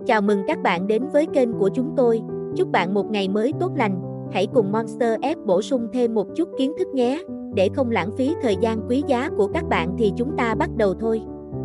Chào mừng các bạn đến với kênh của chúng tôi. Chúc bạn một ngày mới tốt lành. Hãy cùng Monster F bổ sung thêm một chút kiến thức nhé. Để không lãng phí thời gian quý giá của các bạn thì chúng ta bắt đầu thôi.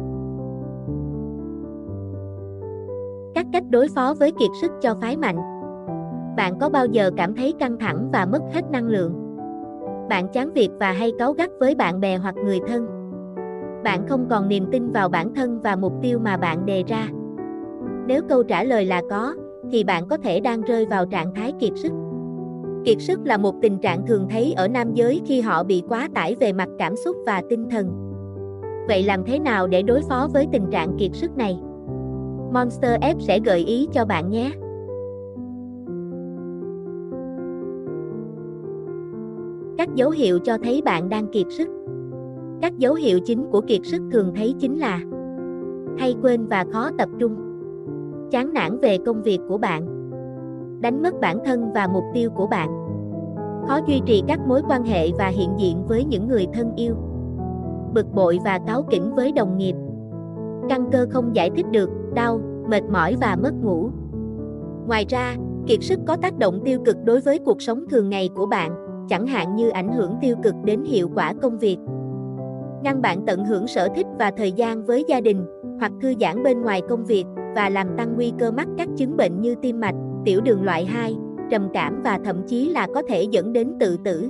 Các cách đối phó với kiệt sức cho phái mạnh. Bạn có bao giờ cảm thấy căng thẳng và mất hết năng lượng? Bạn chán việc và hay cáu gắt với bạn bè hoặc người thân? Bạn không còn niềm tin vào bản thân và mục tiêu mà bạn đề ra? Nếu câu trả lời là có, thì bạn có thể đang rơi vào trạng thái kiệt sức. Kiệt sức là một tình trạng thường thấy ở nam giới khi họ bị quá tải về mặt cảm xúc và tinh thần. Vậy làm thế nào để đối phó với tình trạng kiệt sức này? Monster F sẽ gợi ý cho bạn nhé. Các dấu hiệu cho thấy bạn đang kiệt sức. Các dấu hiệu chính của kiệt sức thường thấy chính là hay quên và khó tập trung, chán nản về công việc của bạn, đánh mất bản thân và mục tiêu của bạn, khó duy trì các mối quan hệ và hiện diện với những người thân yêu, bực bội và cáu kỉnh với đồng nghiệp, căng cơ không giải thích được, đau, mệt mỏi và mất ngủ. Ngoài ra, kiệt sức có tác động tiêu cực đối với cuộc sống thường ngày của bạn, chẳng hạn như ảnh hưởng tiêu cực đến hiệu quả công việc, ngăn bạn tận hưởng sở thích và thời gian với gia đình, hoặc thư giãn bên ngoài công việc, và làm tăng nguy cơ mắc các chứng bệnh như tim mạch, tiểu đường loại 2, trầm cảm và thậm chí là có thể dẫn đến tự tử.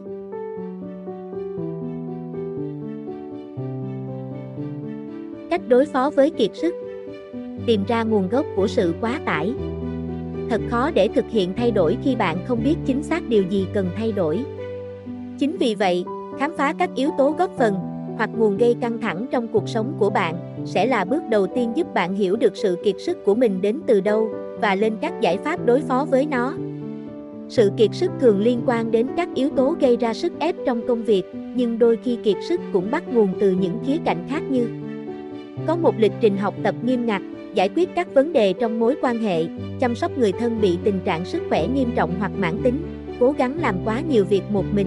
Cách đối phó với kiệt sức. Tìm ra nguồn gốc của sự quá tải. Thật khó để thực hiện thay đổi khi bạn không biết chính xác điều gì cần thay đổi. Chính vì vậy, khám phá các yếu tố góp phần hoặc nguồn gây căng thẳng trong cuộc sống của bạn sẽ là bước đầu tiên giúp bạn hiểu được sự kiệt sức của mình đến từ đâu và lên các giải pháp đối phó với nó. Sự kiệt sức thường liên quan đến các yếu tố gây ra sức ép trong công việc, nhưng đôi khi kiệt sức cũng bắt nguồn từ những khía cạnh khác như có một lịch trình học tập nghiêm ngặt, giải quyết các vấn đề trong mối quan hệ, chăm sóc người thân bị tình trạng sức khỏe nghiêm trọng hoặc mãn tính, cố gắng làm quá nhiều việc một mình.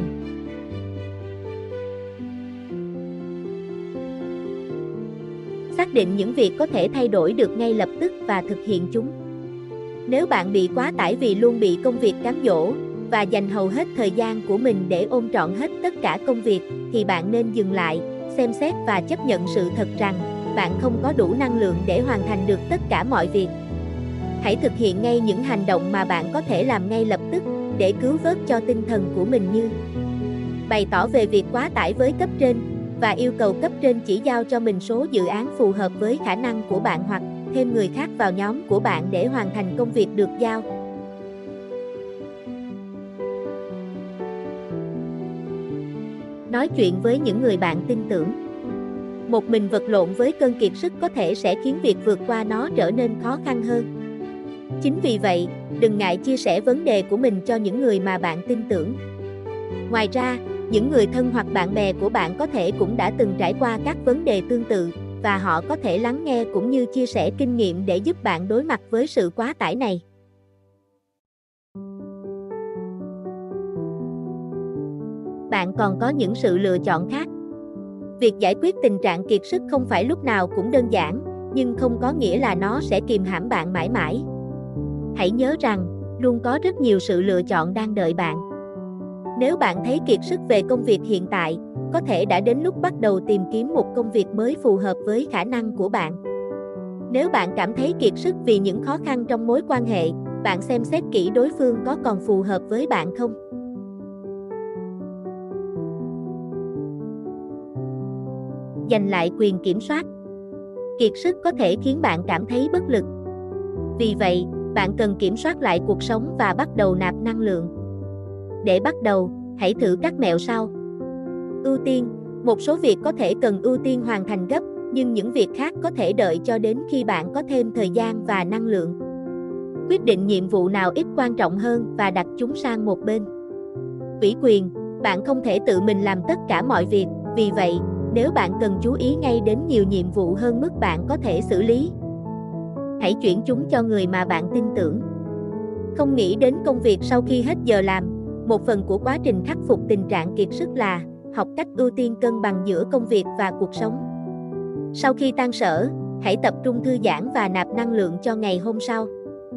Xác định những việc có thể thay đổi được ngay lập tức và thực hiện chúng. Nếu bạn bị quá tải vì luôn bị công việc cám dỗ và dành hầu hết thời gian của mình để ôm trọn hết tất cả công việc, thì bạn nên dừng lại, xem xét và chấp nhận sự thật rằng bạn không có đủ năng lượng để hoàn thành được tất cả mọi việc. Hãy thực hiện ngay những hành động mà bạn có thể làm ngay lập tức để cứu vớt cho tinh thần của mình, như bày tỏ về việc quá tải với cấp trên và yêu cầu cấp trên chỉ giao cho mình số dự án phù hợp với khả năng của bạn, hoặc thêm người khác vào nhóm của bạn để hoàn thành công việc được giao. Nói chuyện với những người bạn tin tưởng. Một mình vật lộn với cơn kiệt sức có thể sẽ khiến việc vượt qua nó trở nên khó khăn hơn. Chính vì vậy, đừng ngại chia sẻ vấn đề của mình cho những người mà bạn tin tưởng. Ngoài ra, những người thân hoặc bạn bè của bạn có thể cũng đã từng trải qua các vấn đề tương tự, và họ có thể lắng nghe cũng như chia sẻ kinh nghiệm để giúp bạn đối mặt với sự quá tải này. Bạn còn có những sự lựa chọn khác. Việc giải quyết tình trạng kiệt sức không phải lúc nào cũng đơn giản, nhưng không có nghĩa là nó sẽ kìm hãm bạn mãi mãi. Hãy nhớ rằng, luôn có rất nhiều sự lựa chọn đang đợi bạn. Nếu bạn thấy kiệt sức về công việc hiện tại, có thể đã đến lúc bắt đầu tìm kiếm một công việc mới phù hợp với khả năng của bạn. Nếu bạn cảm thấy kiệt sức vì những khó khăn trong mối quan hệ, bạn xem xét kỹ đối phương có còn phù hợp với bạn không. Giành lại quyền kiểm soát. Kiệt sức có thể khiến bạn cảm thấy bất lực. Vì vậy, bạn cần kiểm soát lại cuộc sống và bắt đầu nạp năng lượng. Để bắt đầu, hãy thử các mẹo sau. Ưu tiên. Một số việc có thể cần ưu tiên hoàn thành gấp, nhưng những việc khác có thể đợi cho đến khi bạn có thêm thời gian và năng lượng. Quyết định nhiệm vụ nào ít quan trọng hơn và đặt chúng sang một bên. Ủy quyền. Bạn không thể tự mình làm tất cả mọi việc, vì vậy, nếu bạn cần chú ý ngay đến nhiều nhiệm vụ hơn mức bạn có thể xử lý, hãy chuyển chúng cho người mà bạn tin tưởng. Không nghĩ đến công việc sau khi hết giờ làm. Một phần của quá trình khắc phục tình trạng kiệt sức là học cách ưu tiên cân bằng giữa công việc và cuộc sống. Sau khi tan sở, Hãy tập trung thư giãn và nạp năng lượng cho ngày hôm sau.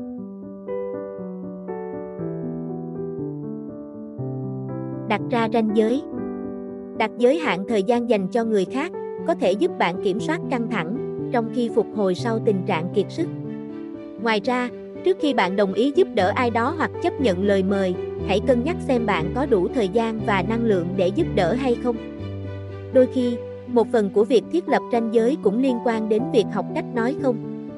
Đặt ra ranh giới. Đặt giới hạn thời gian dành cho người khác có thể giúp bạn kiểm soát căng thẳng trong khi phục hồi sau tình trạng kiệt sức. Ngoài ra, trước khi bạn đồng ý giúp đỡ ai đó hoặc chấp nhận lời mời, hãy cân nhắc xem bạn có đủ thời gian và năng lượng để giúp đỡ hay không. Đôi khi, một phần của việc thiết lập ranh giới cũng liên quan đến việc học cách nói không.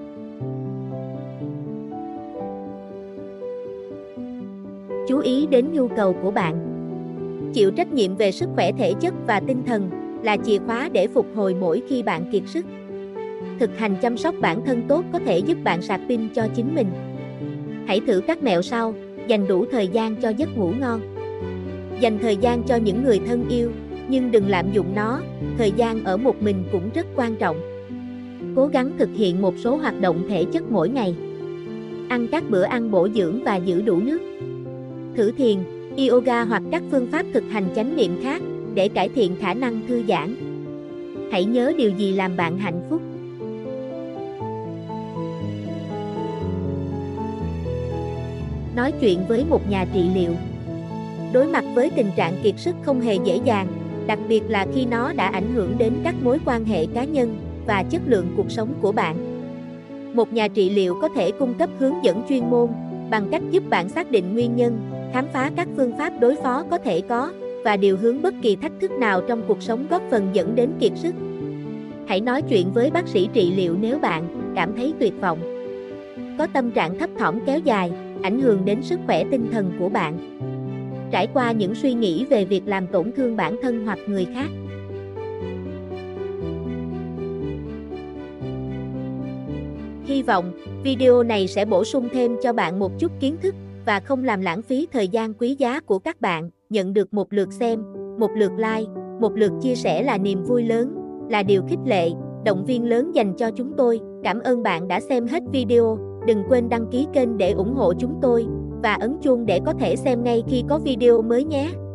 Chú ý đến nhu cầu của bạn. Chịu trách nhiệm về sức khỏe thể chất và tinh thần là chìa khóa để phục hồi mỗi khi bạn kiệt sức. Thực hành chăm sóc bản thân tốt có thể giúp bạn sạc pin cho chính mình. Hãy thử các mẹo sau: dành đủ thời gian cho giấc ngủ ngon. Dành thời gian cho những người thân yêu, nhưng đừng lạm dụng nó, thời gian ở một mình cũng rất quan trọng. Cố gắng thực hiện một số hoạt động thể chất mỗi ngày. Ăn các bữa ăn bổ dưỡng và giữ đủ nước. Thử thiền, yoga hoặc các phương pháp thực hành chánh niệm khác để cải thiện khả năng thư giãn. Hãy nhớ điều gì làm bạn hạnh phúc. Nói chuyện với một nhà trị liệu. Đối mặt với tình trạng kiệt sức không hề dễ dàng, đặc biệt là khi nó đã ảnh hưởng đến các mối quan hệ cá nhân và chất lượng cuộc sống của bạn. Một nhà trị liệu có thể cung cấp hướng dẫn chuyên môn bằng cách giúp bạn xác định nguyên nhân, khám phá các phương pháp đối phó có thể có và điều hướng bất kỳ thách thức nào trong cuộc sống góp phần dẫn đến kiệt sức. Hãy nói chuyện với bác sĩ trị liệu nếu bạn cảm thấy tuyệt vọng, có tâm trạng thấp thỏm kéo dài, ảnh hưởng đến sức khỏe tinh thần của bạn, trải qua những suy nghĩ về việc làm tổn thương bản thân hoặc người khác. Hy vọng video này sẽ bổ sung thêm cho bạn một chút kiến thức và không làm lãng phí thời gian quý giá của các bạn. Nhận được một lượt xem, một lượt like, một lượt chia sẻ là niềm vui lớn, là điều khích lệ, động viên lớn dành cho chúng tôi. Cảm ơn bạn đã xem hết video. Đừng quên đăng ký kênh để ủng hộ chúng tôi và ấn chuông để có thể xem ngay khi có video mới nhé.